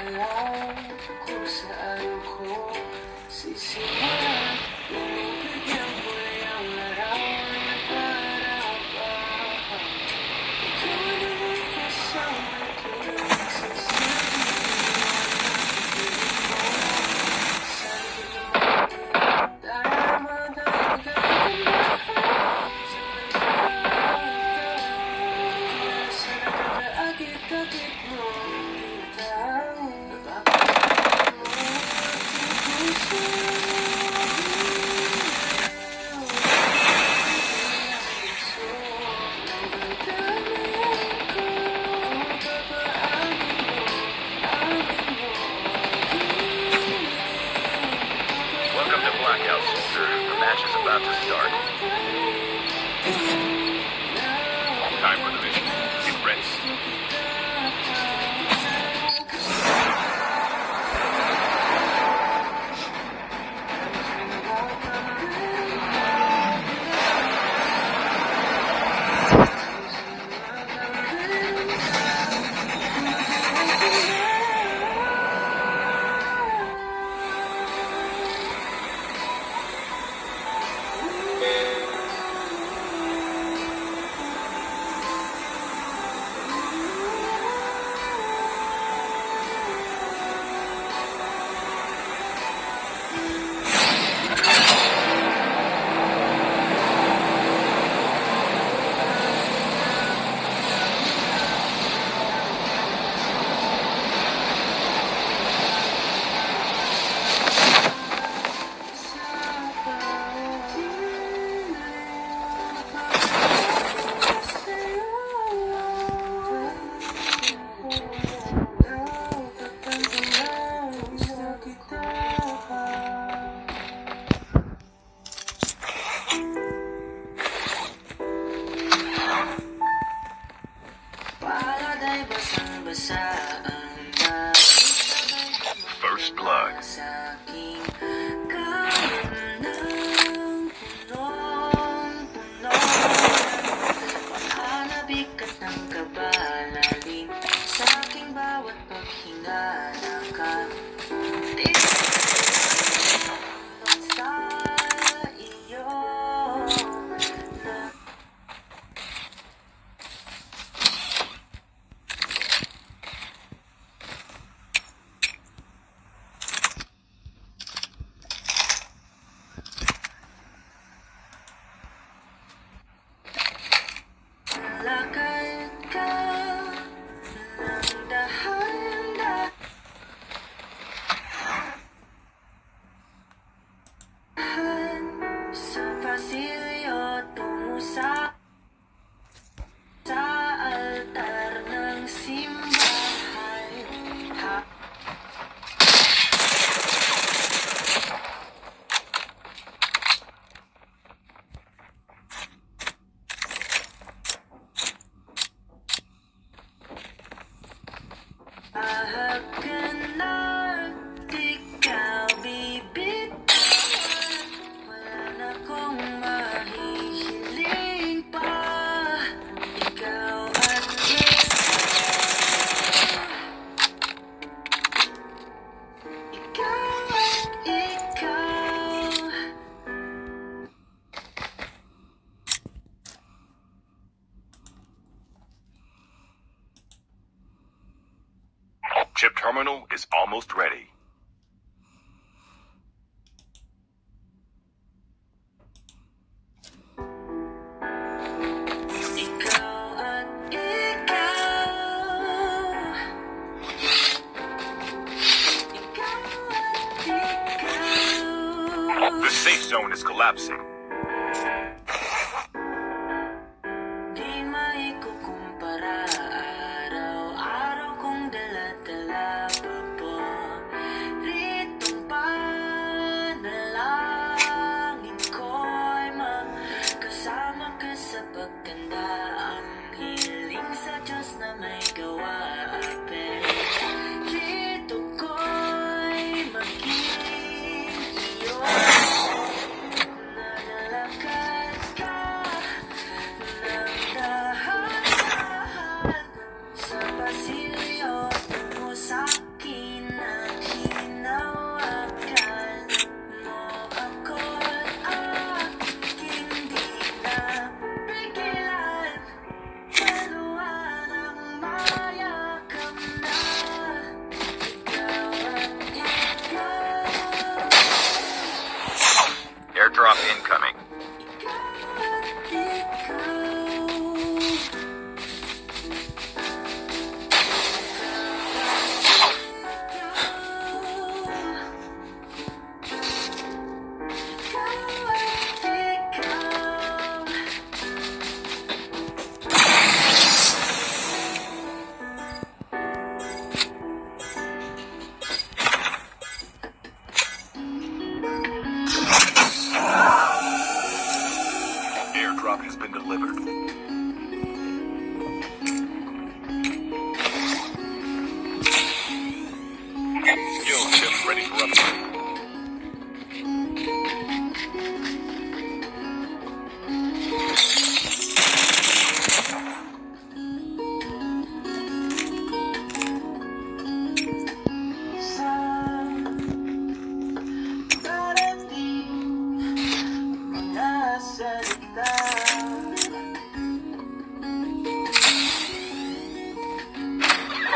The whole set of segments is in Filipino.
alam kung saan ko sisimulan. Pinibigyan ko na yung larawan na para-parahan. Ikaw na rin isang may tuloy nagsasabi ng Welcome to Blackout, soldier. The match is about to start. Time for the mission. Get ready. First blood. Chip terminal is almost ready. The safe zone is collapsing.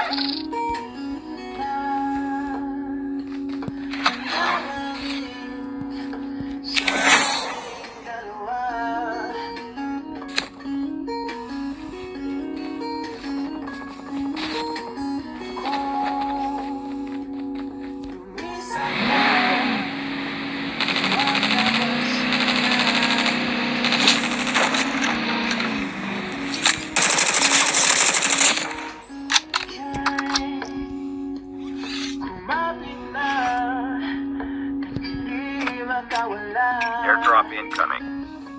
Airdrop incoming.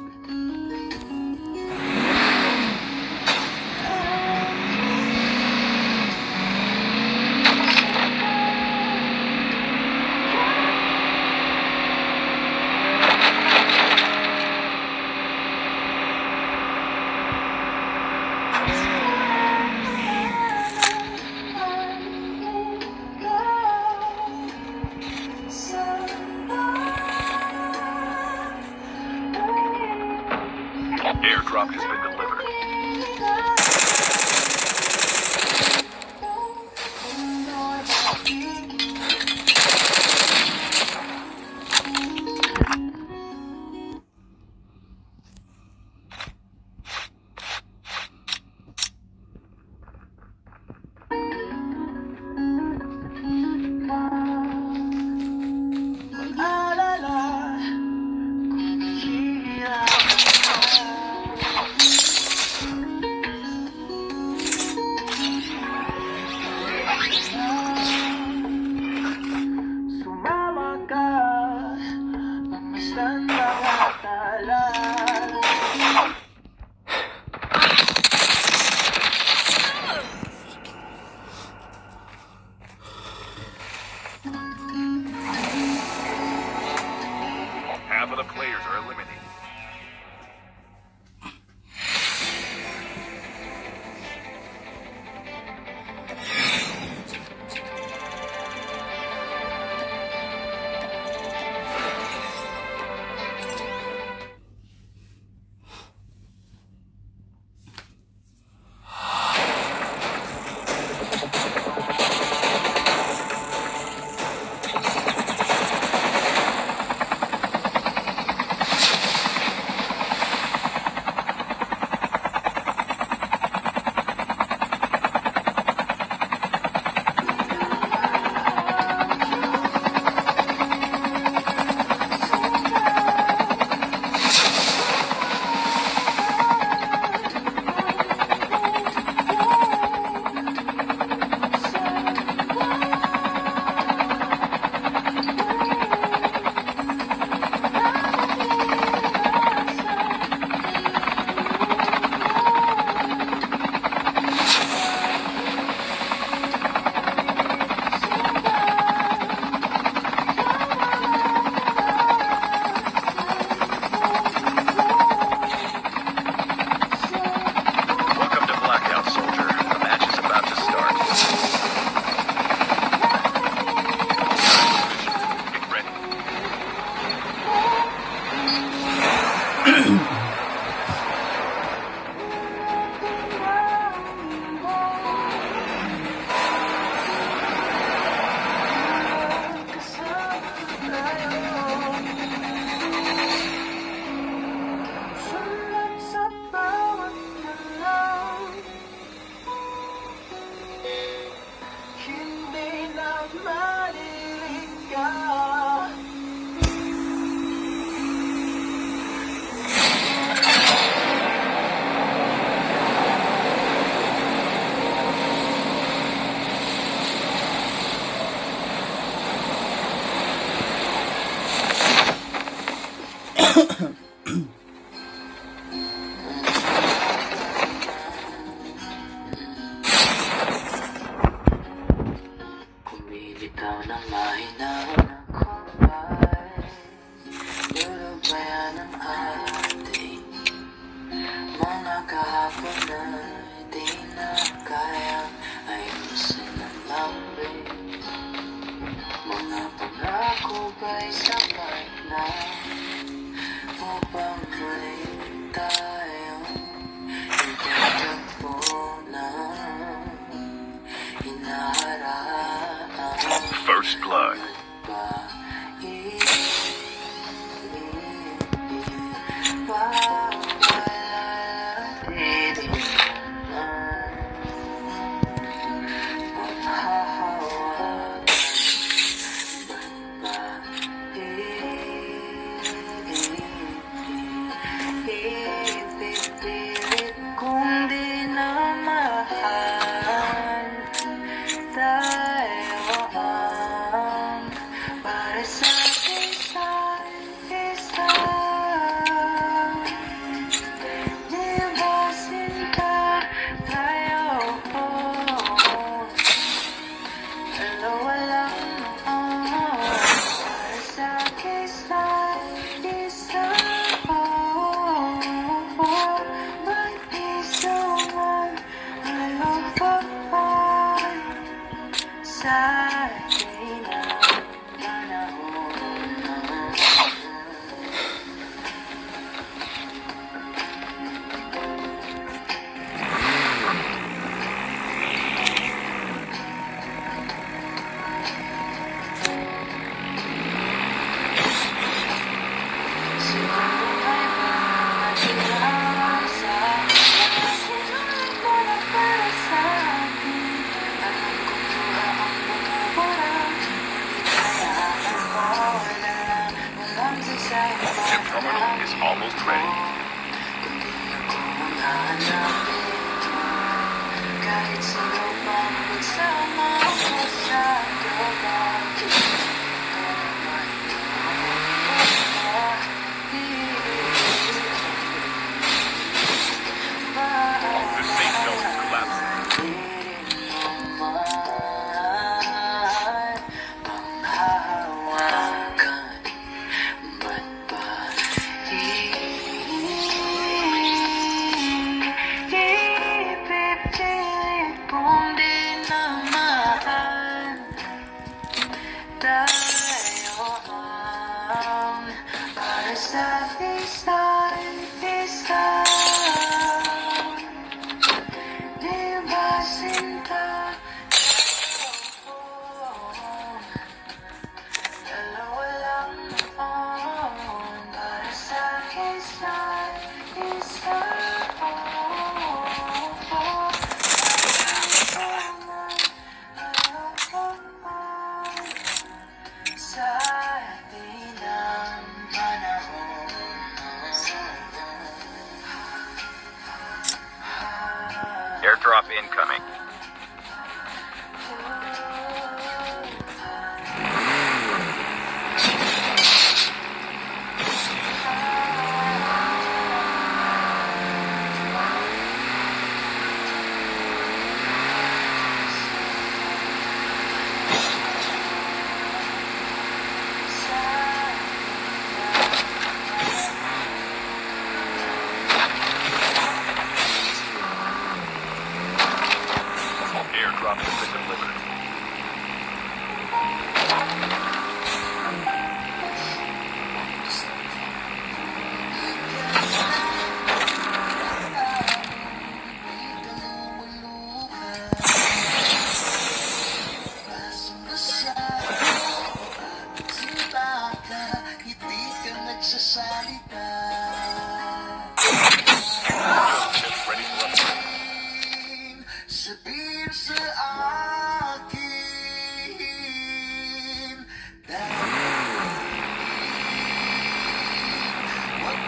Airdrop has been delivered. Half of the players are eliminated. Kumilitaw ng mahinahon ng kumbay, lulubayan ang ating mga kahapon na di na kayang ayusin ng lambing. Mga pangako ba'y sapat na upang muling tayong itatagpo na First blood. Kung di na mahal tayo para sa isa't isa. Di ba sinta tayo? Dalawa lang para sa isa't isa. Ba't isa man ayaw pa sa atin ang panahon? Siguro ay nag-iasa, sinunod mo na para sa akin. Alam kong mura ang bumubura, ngunit hayaan mo na lang walang sasama. Chip terminal is almost ready. Kundi ako ang hanapin, kahit sino pang magsama ko sa gawa. The safe zone is collapsing. Para sa isa't isa. Di ba sinta tayo? Dalawa lang para sa isa't isa. Sa atin ang panahon. Airdrop incoming. Airdrop has been delivered. Chips ready for upgrade. Sabihin sa akin wag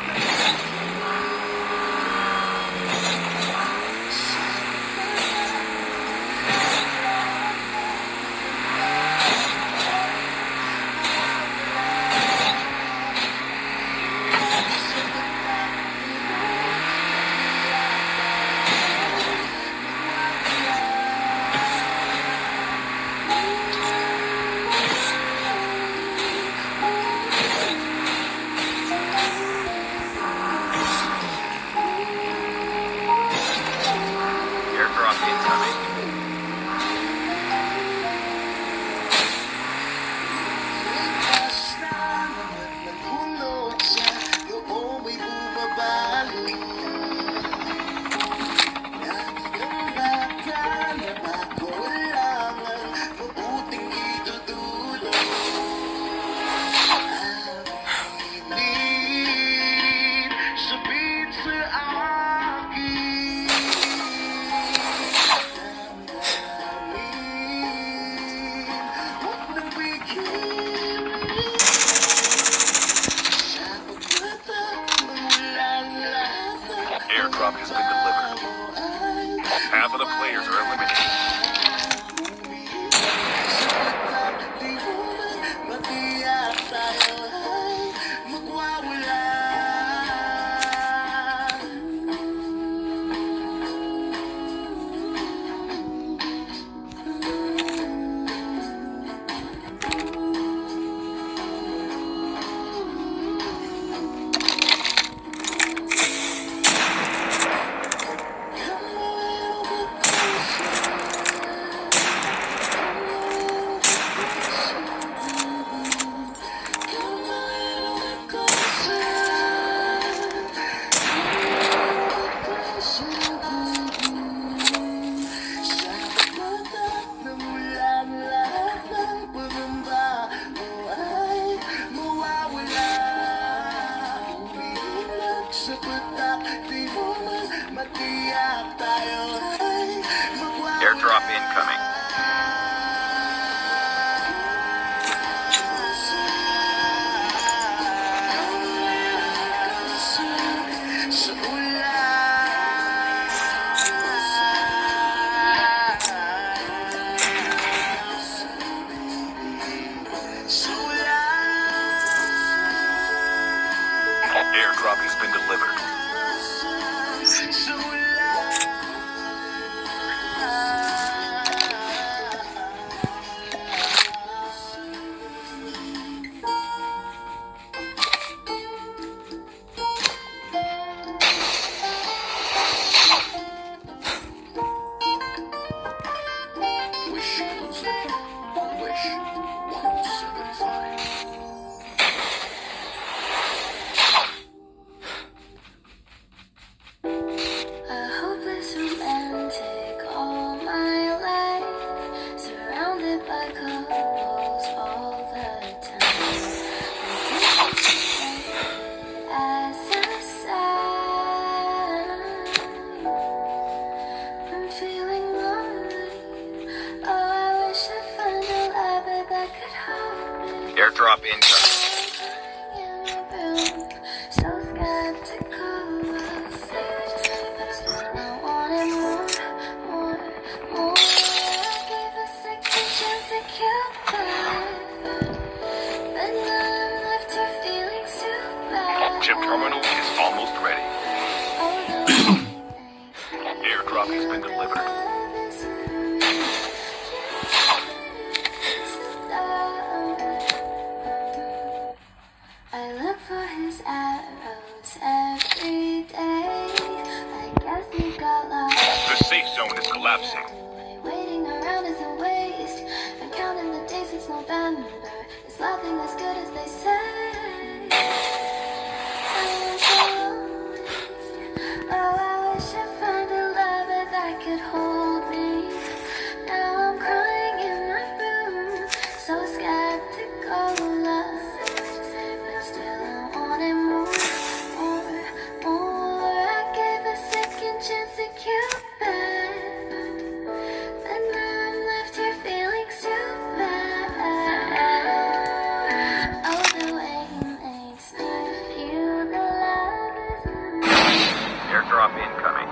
Airdrop incoming. So skeptical of things, but still I wanted more. I gave a second chance to Cupid, but now I'm left here feeling too bad. Chip terminal is almost ready. Airdrop has been delivered. I look for his arrows every day. I guess he got lost. The safe zone is collapsing. Waiting around is a waste. Been counting the days since November. It's nothing as good as they say. I am so lonely. Oh, I wish I found a lover that could hold me. Now I'm crying in my room, so skeptical of love. But still I wanted more. I gave a second chance to Cupid, but now I'm left here feeling so bad. Oh, the way he makes me feel the love is in me. Airdrop incoming.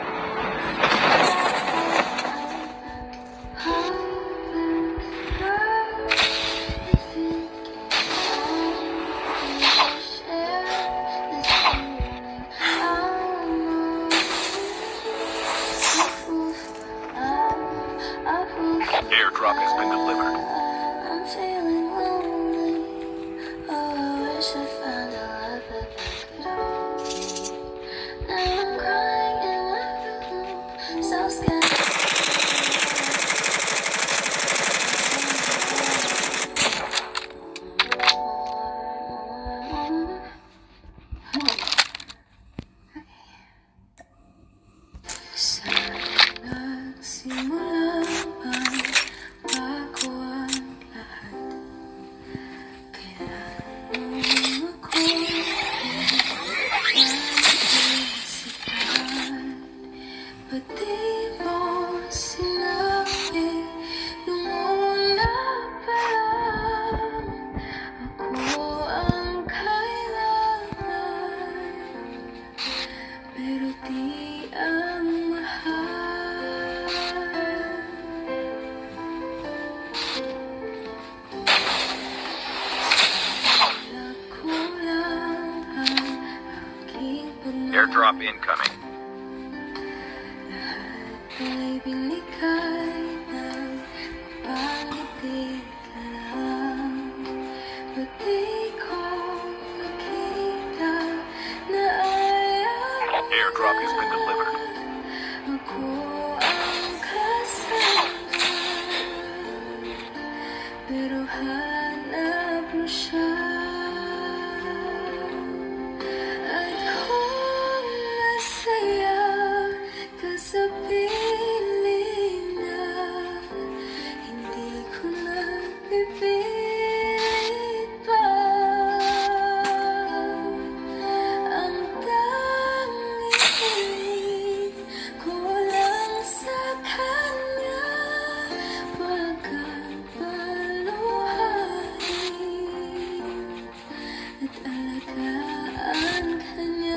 Airdrop has been delivered. I'm feeling lonely. Oh, I wish I found a lover that could hold me. Now I'm crying in my room, so scared. Nagsimula bago ang lahat. Kailan ako naisipan? Ba't di mo sinabi nung una pa lang? Ako ang kailangan, pero di ang mahal. Kulang ang aking pagmamahal. Airdrop incoming. Lahat ay binigay ng mapangiti ka lang. Ba't di ko nakita na ayaw Airdrop has been delivered. ako ang kasama, pero hanap mo siya. At kung masaya ka sa piling na, hindi ko na pipilit pa. Ang tanging hiling ko lang sa kanya, wag kang paluhain at alagaan ka niya.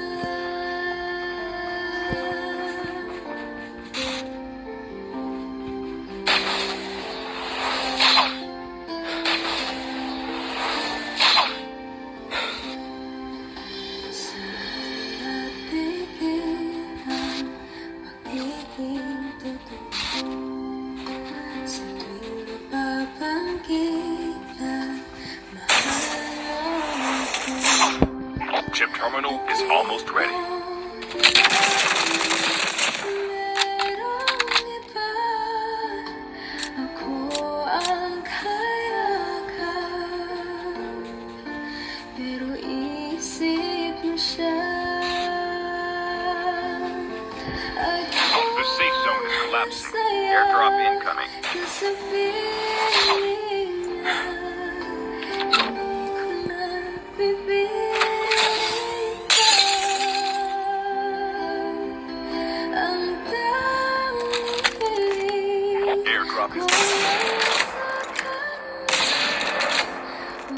Sana tigil ang magiging totoo. Sa tuwing nababanggit na mahal mo ako. Chip terminal is almost ready. Merong iba, ako ang kayakan, pero isip mo siya. At The safe zone is collapsing. saya Airdrop incoming. ka sa piling na, hindi ko na pipilit pa. Ang tanging hiling Airdrop ko is lang sa kanya,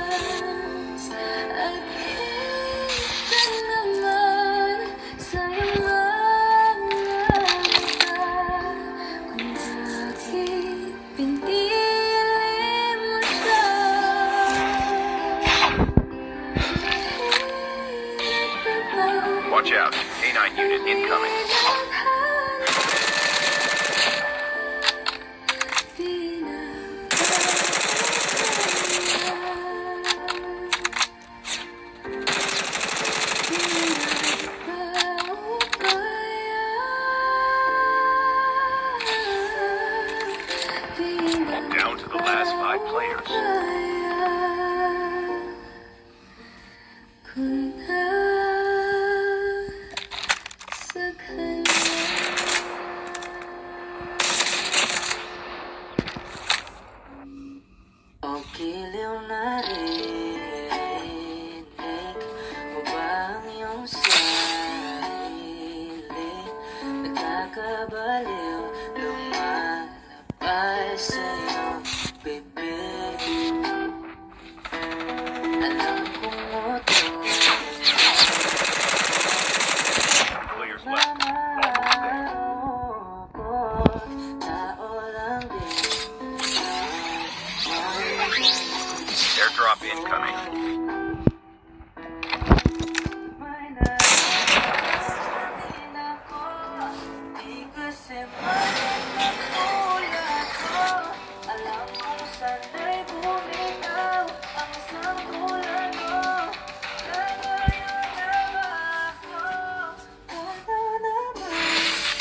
At kita naman sa iyong mga mata kung bakit pinili mo siya. Watch out. K9 unit incoming. Down to the last 5 players. O giliw na rinig mo ba ang iyong sarili? Nagkakabaliw, lumalabas sa iyong bibig. Alam kong ito Players left. Almost there. tao lang din. Airdrop incoming. May nararamdamin ako, di kasi magkatulad ko. Alam kong sana'y bumitaw ang isang tulad mo. Kaya ngayon nawa ako, ano naman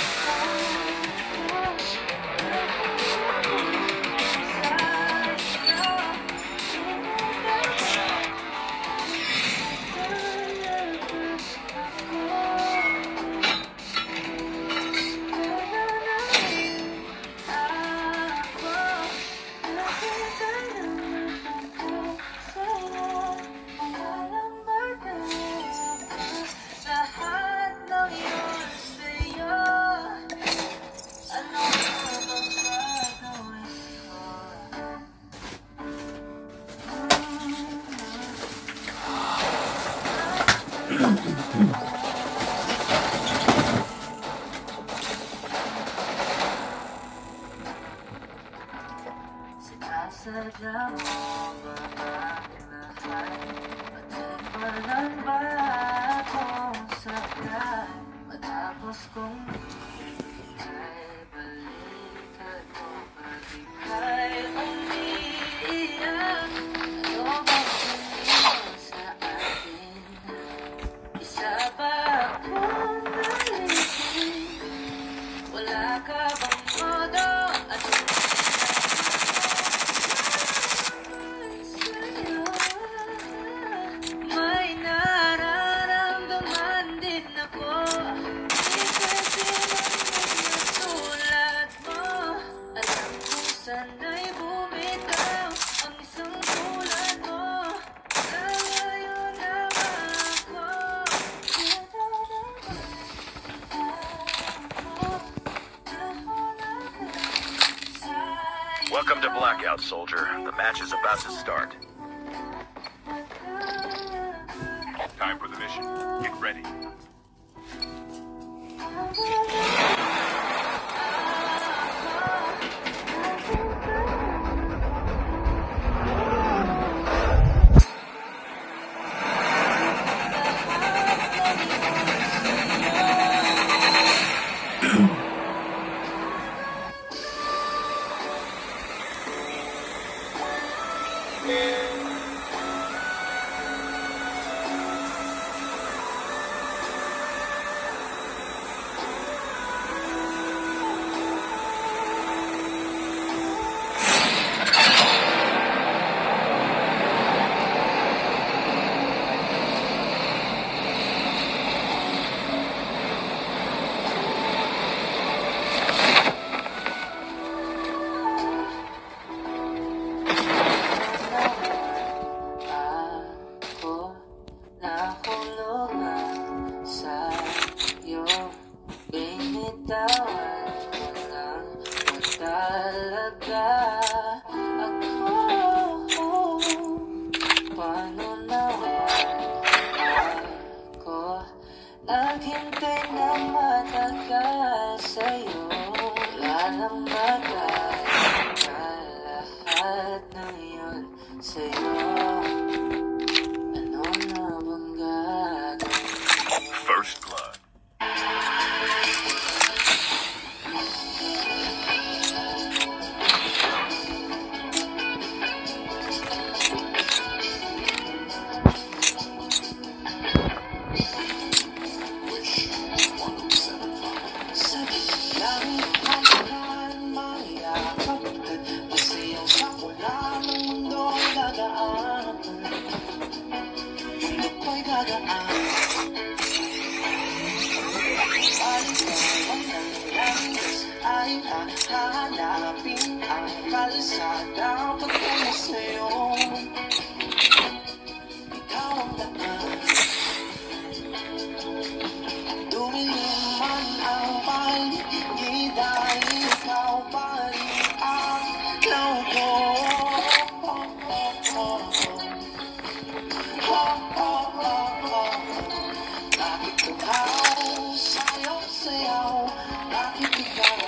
lahat ng yun sa'yo. Ano bang gagawin ko? Sinasadya mo ba ang lahat? Patigmanan ba akong saktan? Matapos kong ika'y balikan mo, pag ika'y umiiyak. Ano bang tingin sa atin? Isa ba akong nalising? Wala ka bang modo at may nararamdaman din ako. Di kasi tulad mo. Alam kong sana'y bumitaw ang isang tulad mo. Kaya ngayon nawa ako, ito naman. Welcome to Blackout, soldier. The match is about to start. Time for the mission. Get ready. sa'yo. Ano na bang gagawin? First blood. Sabi lang kailangan mayakap masayaw sa pula ng mundo'y gagaan. Mundo ko'y gagaan. Balitawan ng landas ay hahanapin ang kalsada patungo sa'yo. Ikaw ang daan. Dumilim man ang paligid ay ikaw pa rin ang law ko. Bakit ikaw sayaw-sayaw? Bakit ikaw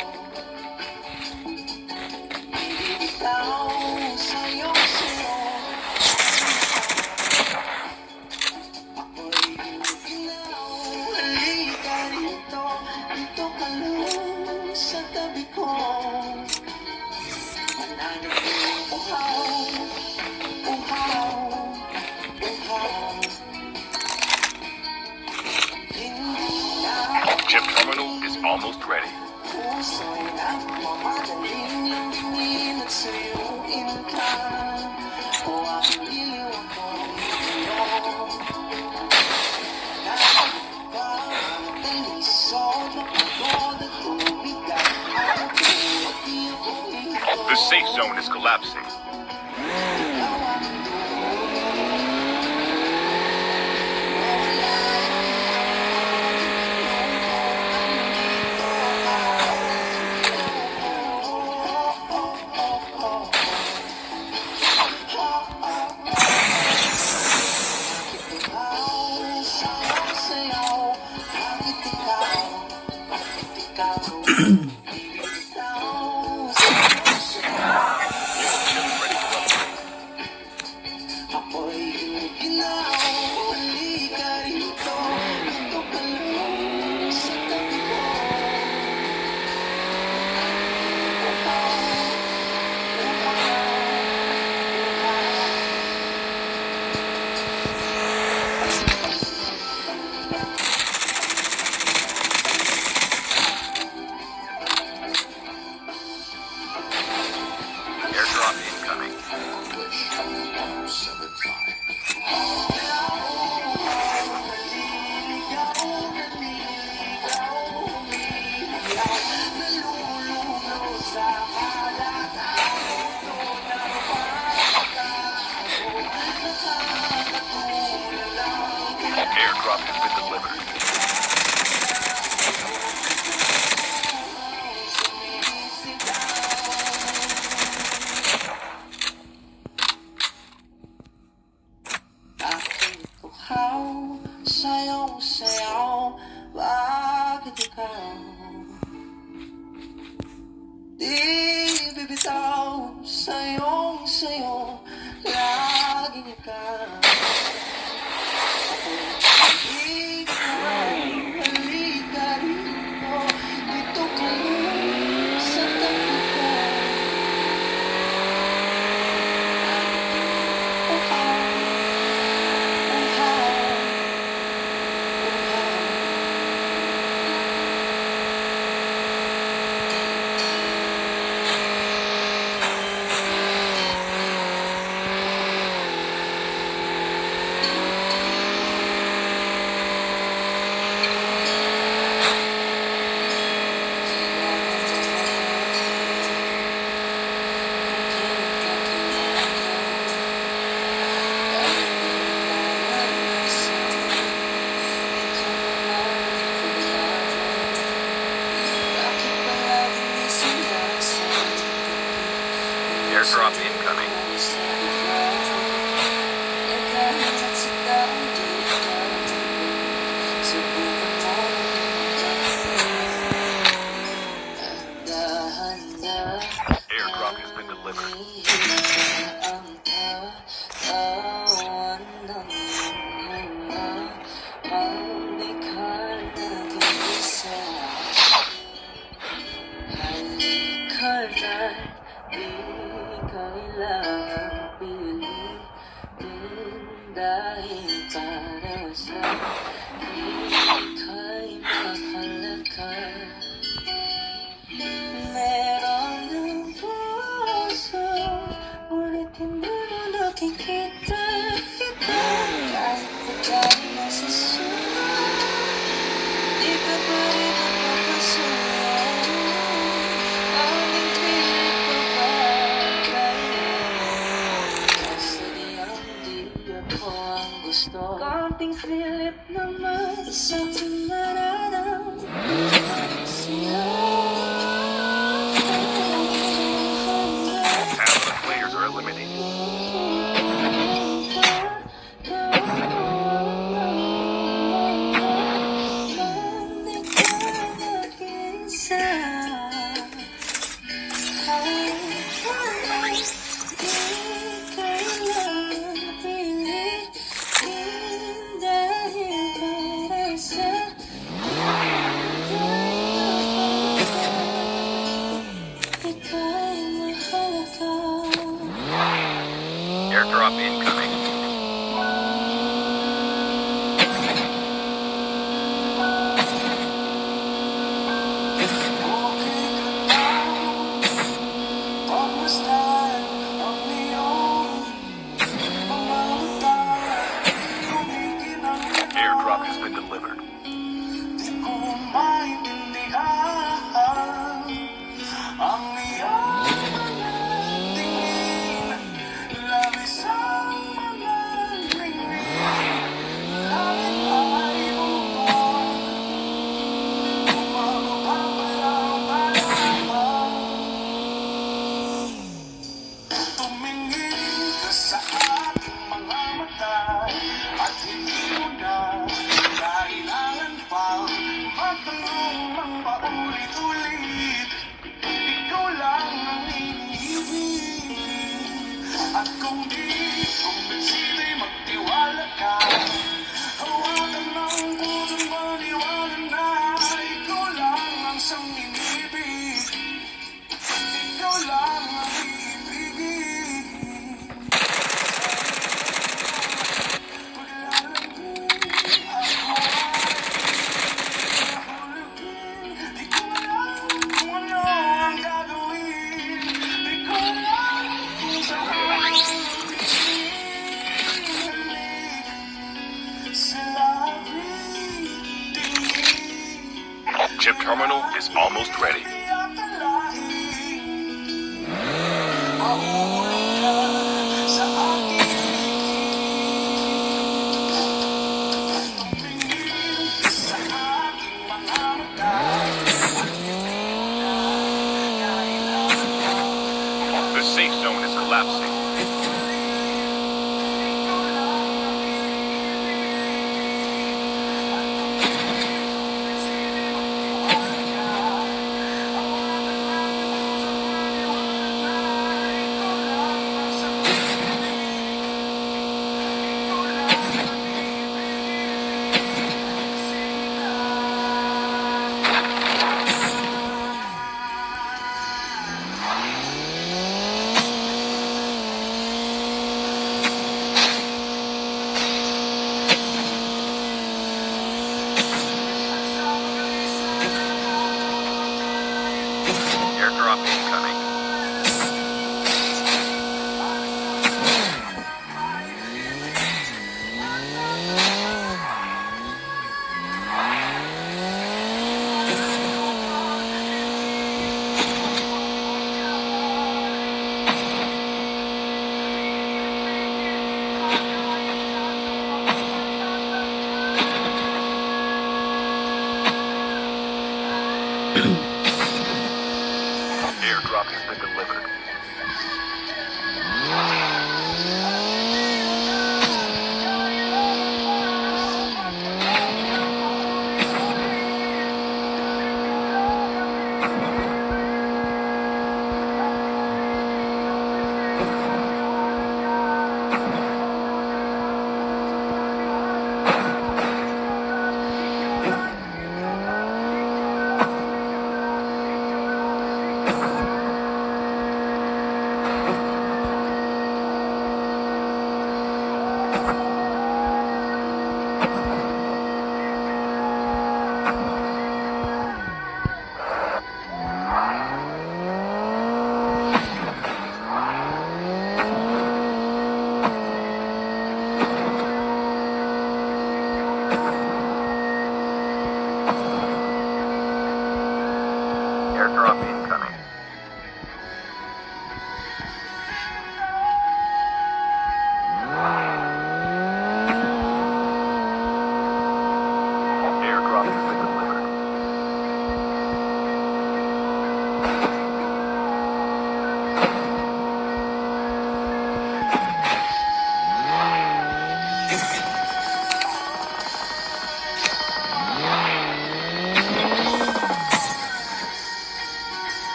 bibitaw? Sayaw-sayaw. Ako'y ginaw. Halika rito, dito ka lang sa tabi ko. Mananaling uhaw, uhaw, uhaw. Hindi na Chip terminal is almost ready. puso'y nagmamadaling lang tingin at suyuin ka. O aking iliw ako'y iyong The safe zone is collapsing. Airdrop incoming. Airdrop has been delivered. Aking uhaw, sayaw-sayaw. Bakit ikaw di bibitaw? Sayong-sayo, laging ikaw. Halika rito, dito ka lang sa tabi ko. Uhaw, uhaw, uhaw. dahil para sa ika'y mahalaga. Meron ng puso, ngunit hindi mo nakikita kita. Kahit pa tayo nasusunod, di ka pa rin napapasuhan. Kaming pilit pa ba tayo? Kasadyang di ako ang gusto. Konting silip naman sa aking nararamdaman sa'yo. Half the players are eliminated. Airdrop incoming. Airdrop has been delivered. At kung di kumbinsi'y magtiwala ka, hawakan ng pusong maniwala na ikaw lang ang siyang inibig, ikaw lang ang iibigin. Paglalagin ako ay nahulugin, di ko alam kung ano ang gagawin, di ko alam kung saan. Chip terminal is almost ready. The safe zone is collapsing.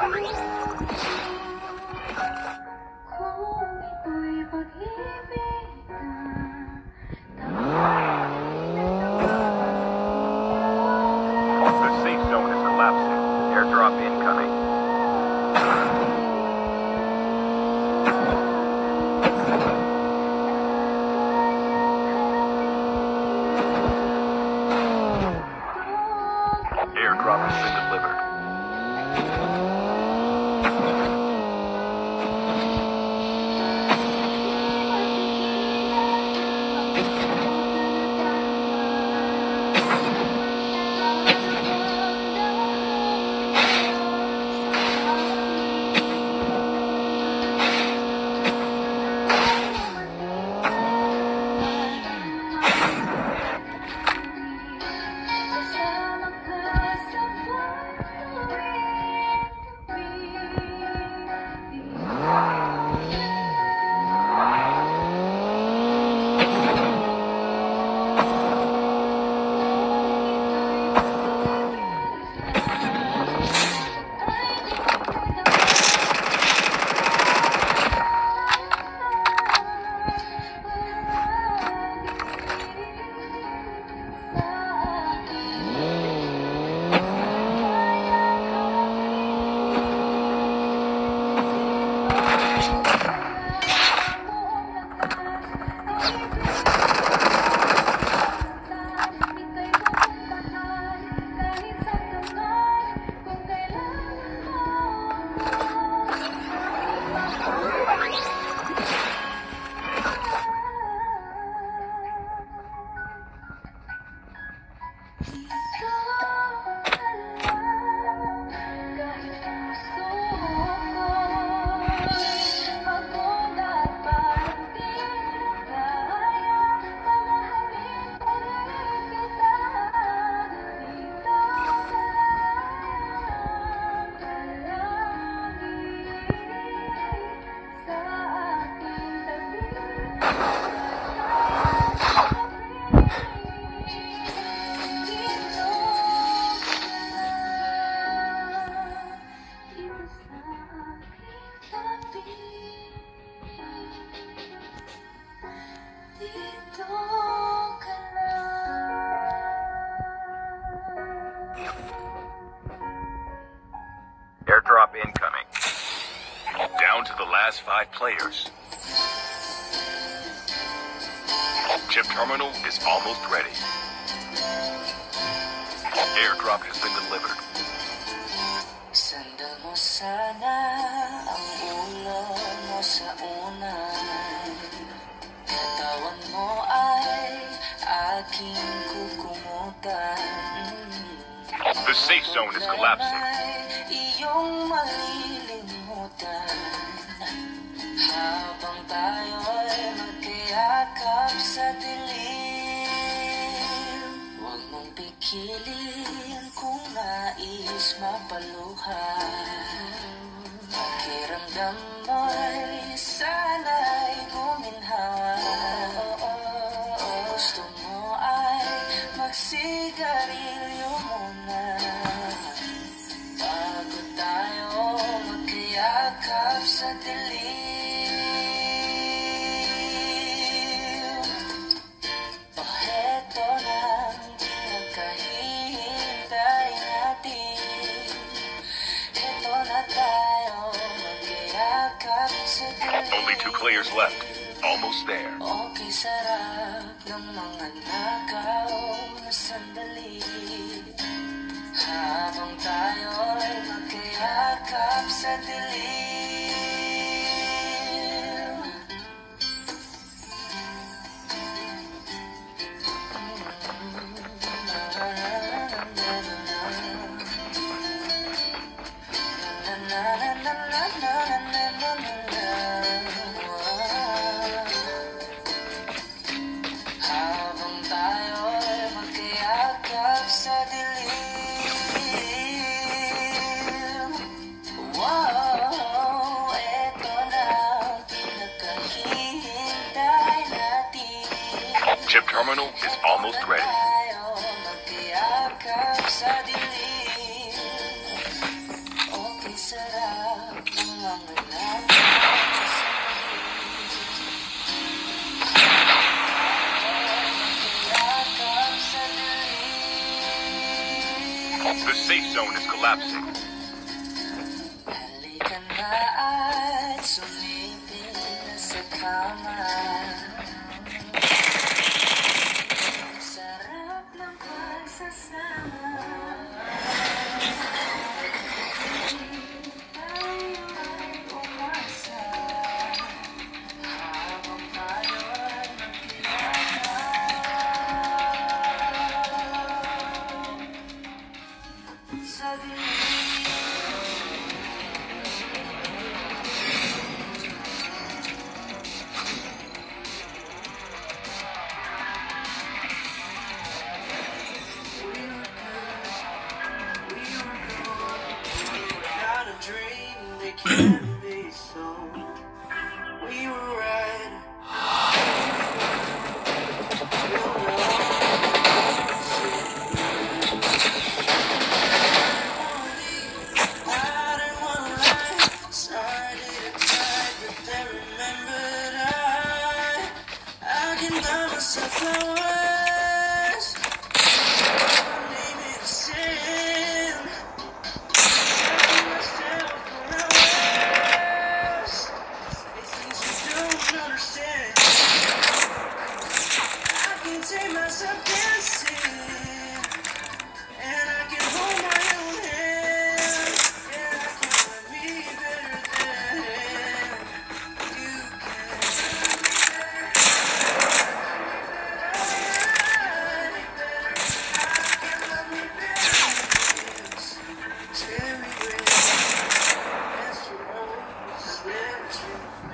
ito'y pag-ibig The safe zone is collapsing. Airdrop incoming. Airdrop has been delivered. Airdrop incoming. Down to the last 5 players. Chip terminal is almost ready. Airdrop has been delivered. Sandal mo sana ang ulo mo sa unay. Katawan mo ay aking kukumutan. The safe zone is collapsing. Iyong malilimutan habang tayo'y magkayakap sa dilim. Huwag mong pikilin kung nais mapaluhan. Pakiramdam mo'y sana'y guminhawa. Gusto mo ay magsigarilyo muna bago tayo magkayakap sa dilim. O heto na ang pinagkahihintay natin. Heto na tayo magkayakap sa dilim. Only 2 players left. Almost there. Okay, sarap ng mga nakaw na sandali habang tayo'y magkayakap sa dilim. Habang tayo'y magkayakap sa dilim. Wow, eto na ang pinagkahihintay natin. Chip terminal is almost ready. Tayo magkayakap sa dilim. Okay, sa berharap ng mga lahat. The safe zone is collapsing. Halika na at sumipin na sa kama. Sarap ng pagsasama. Tayo ay umasa habang tayo ay magkilala sa dilim. Can be so. We were right. I didn't wanna lie. Sorry to cry, but then remembered I can buy myself flowers. My name is Sam. Take myself dancing, and I can hold my own hand, and I can love me better than you can. I can love me better than this. Cherry red, that's the rose that you.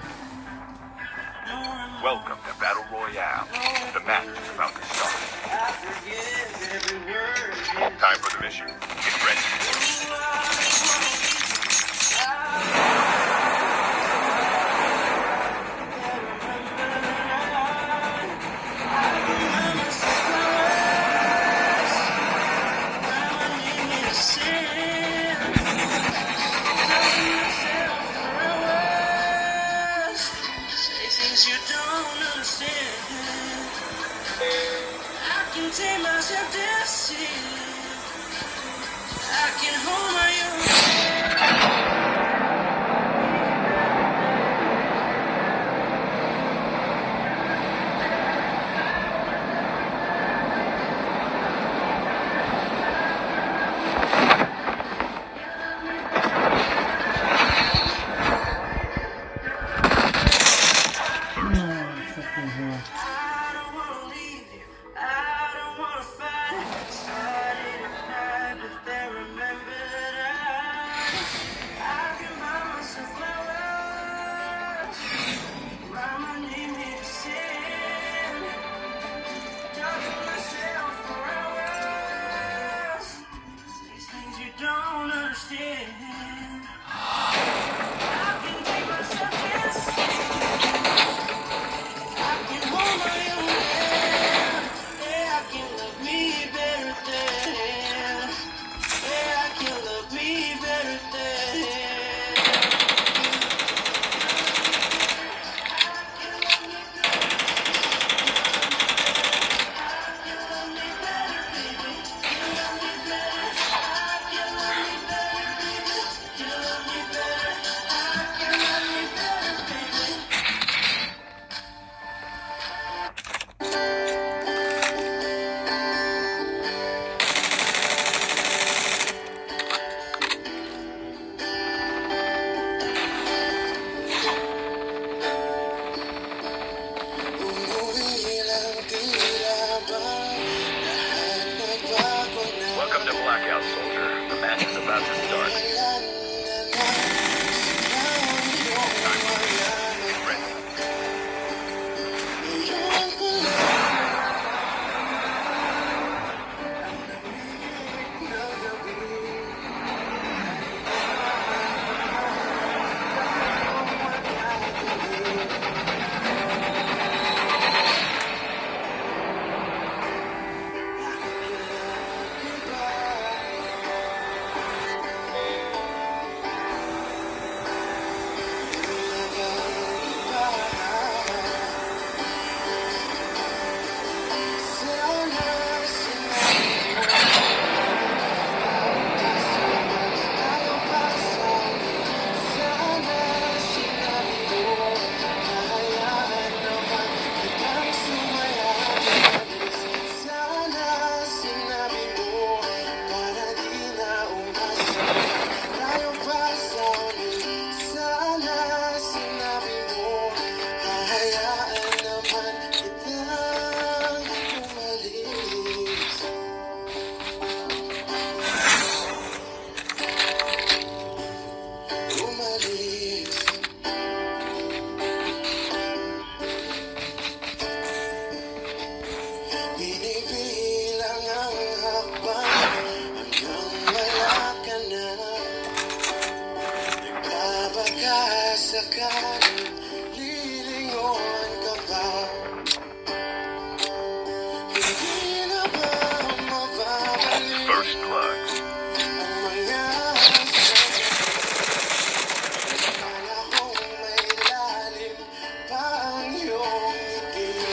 Welcome to Battle Royale. The match is about to start. I forget every word. Time for the mission. Get ready. Things you don't understand. I can take myself dancing. I can hold my own. I don't wanna leave you. I don't wanna fight. Started to cry, but then remembered sakaling lilingon ka ba? Hindi na ba mababalik First blood. ang mga panahong may lalim pa ang iyong ngiti?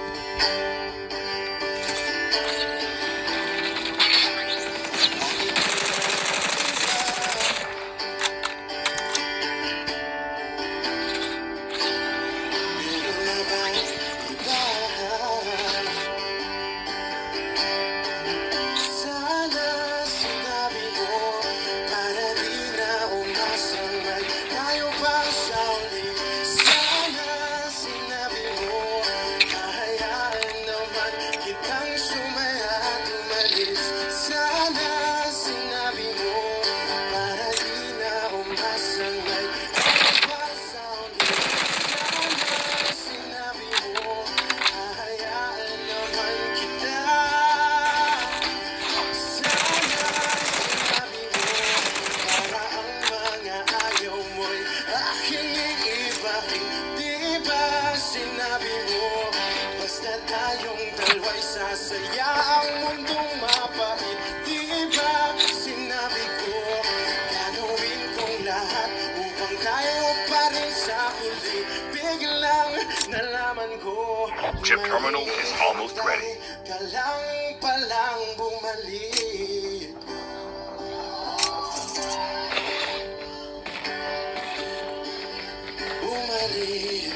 Sasaya ang mundong mapait. Di ba sinabi ko gagawin kong lahat upang tayo pa rin sa huli? Biglang nalaman ko Chip terminal is almost ready. ka lang palang bumalik. Bumalik.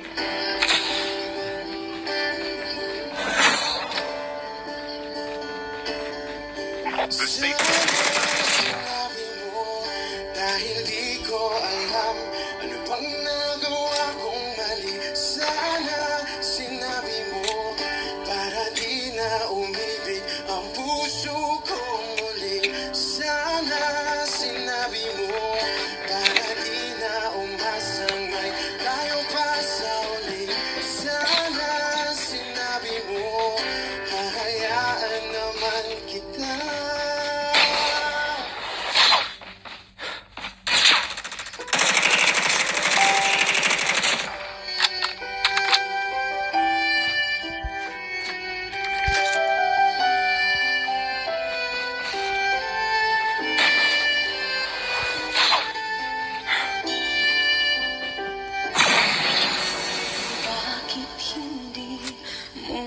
The safety. Sinabi mo dahil di ko alam ano bang nagawa kong mali. Sana sinabi mo para di na umibig ang puso ko muli. Sana sinabi mo para di na umasang may tayo pa sa uli. Sana sinabi mo hahayaan naman kita. Bakit hindi mo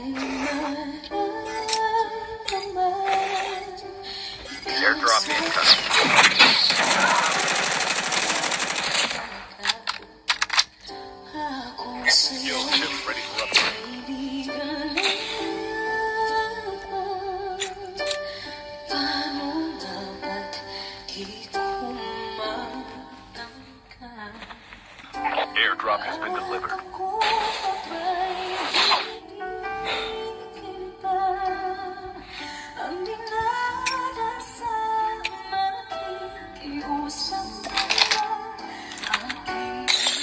maramdaman? Airdrop incoming. Ako Yo, sa'yo chip ready for upgrade. kaibigan lang. Paano dapat di ko matangka? Airdrop has been delivered. Ako ba'y ibigin pa ang dinadasal makikiusap ka aking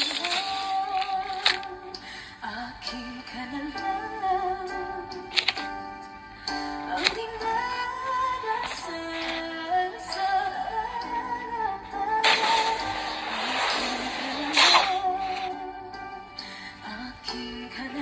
ka na lang ang dinadasal sa harapan aking ka na lang.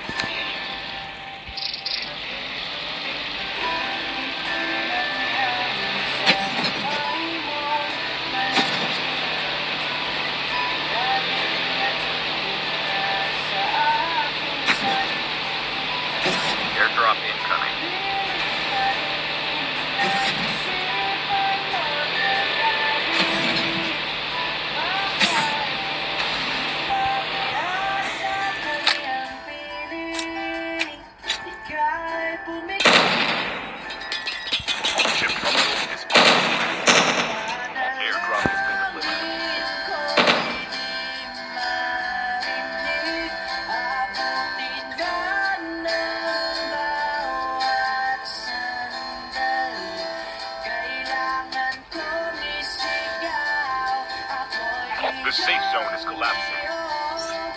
Airdrop incoming. Chip terminal is on. Airdrop has been delivered. The safe zone is collapsing.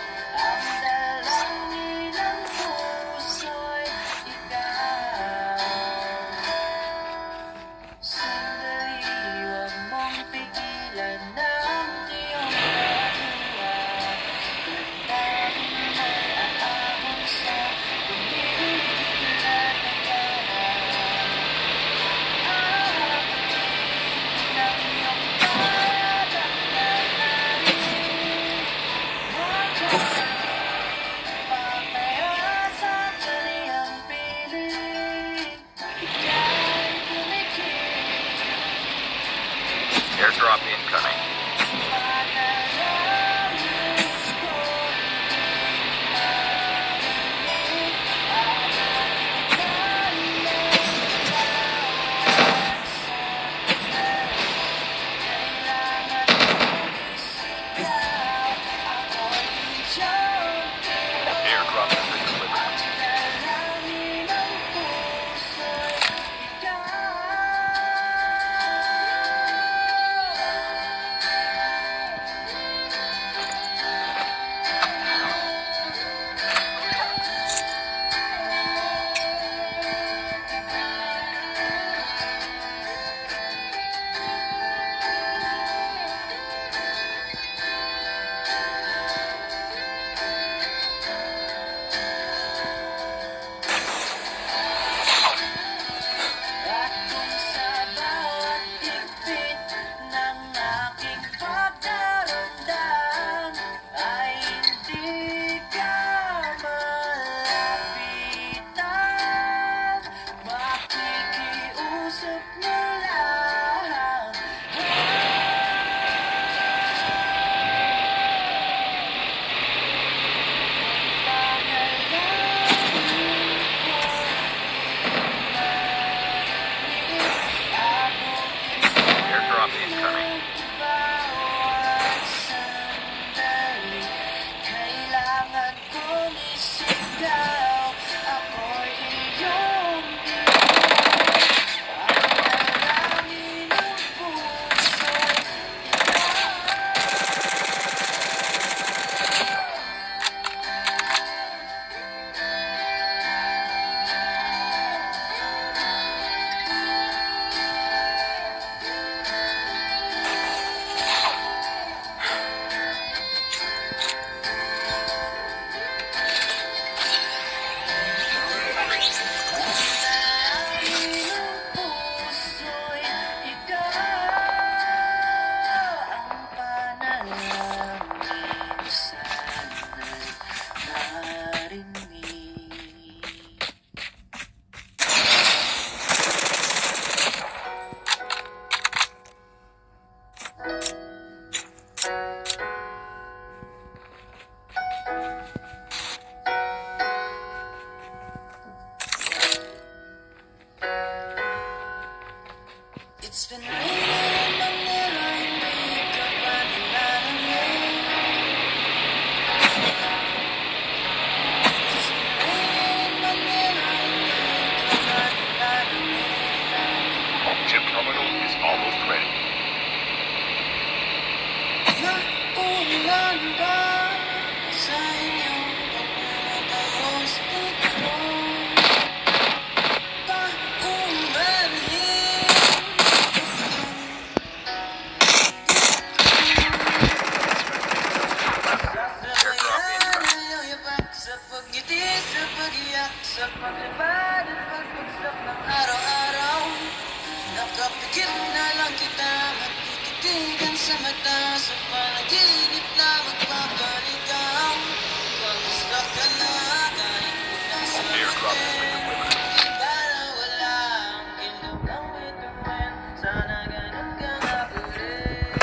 Sa paglipad at pagbagsak ng araw-araw, nakapikit na lang kita, magtititigan sa mata, sa panaginip na magpapaligaw. Kamusta ka na kahit kulang sa Airdrop has been delivered. para wala ang kinabang bituin, sana ganun ka nga ulit.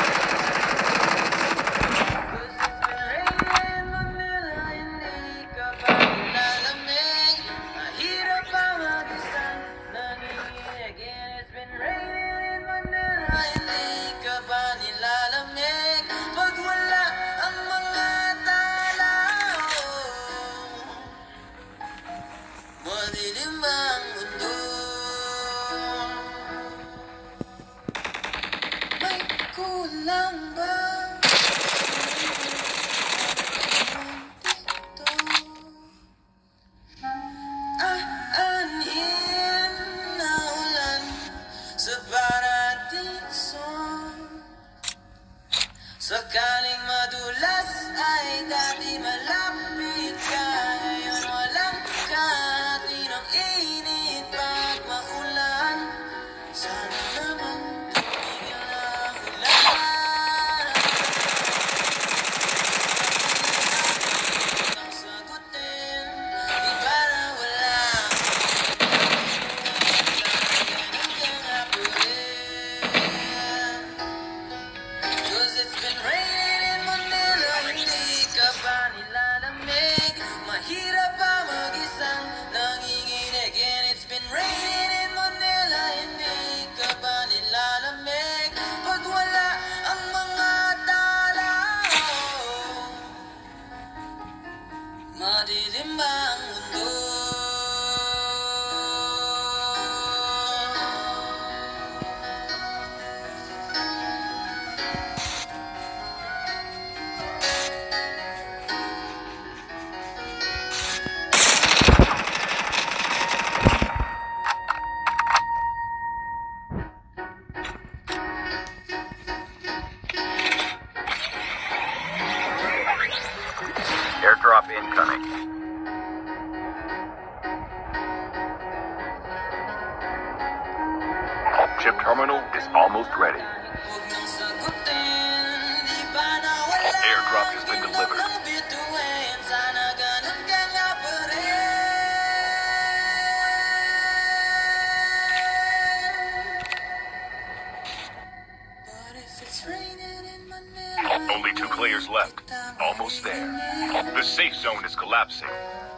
'Cause it's been raining in Manila, hindi ka pa nilalamig, mahirap pa mag-isang nanginginig. And it's been raining in Manila, hindi ka pa nilalamig, pag wala ang mga tao. Madilim ang mundo. May kulang ba? Aanhin na ulan sa paradiso. Sakaling madulas ay dati malapit ka, ngayon walang kahati ng init pag maulan. Sana naman tumigil na ulan. Ang sagutin, di para wala. Ganun ka nga ulit. 'Cause it's been raining in Manila, hindi ka pa nilalamig, mahirap pa mag-isang nanginginig. And it's been raining in Manila, hindi ka pa nilalamig, pag wala ang mga tao. Madilim ba ang mundo? Airdrop incoming. Chip terminal is almost ready. Huwag nang sagutin, di ba nawala Airdrop has been ang delivered. kinabang bituin, sana ganun ka nga pa rin. But if it's raining in Manila, Only 2 players left. Almost there. The safe zone is collapsing.